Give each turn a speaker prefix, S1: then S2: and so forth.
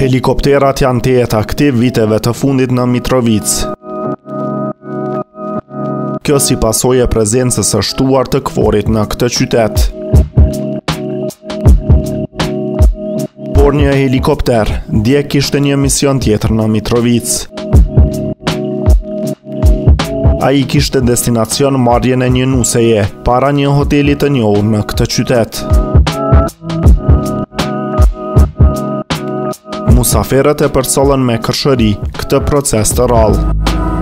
S1: Helikopterat janë të jetë aktiv viteve të fundit në Mitrovicë. Kjo si pasojë e prezencës së shtuar të këforit në këtë qytet. Por një helikopter dje kishte një mision tjetër në Mitrovicë. Ai kishte destinacion marrjen e një nuseje para një hoteli të njohur në këtë qytet. Musaferët e përsollën me kërshëri këtë proces të rrallë.